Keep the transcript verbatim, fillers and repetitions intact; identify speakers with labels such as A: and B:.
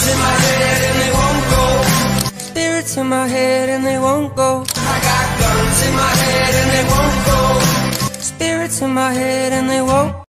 A: in my head and they won't go.
B: Spirits in my head and they won't go.
A: I got guns in my head and they won't go.
B: Spirits in my head and they won't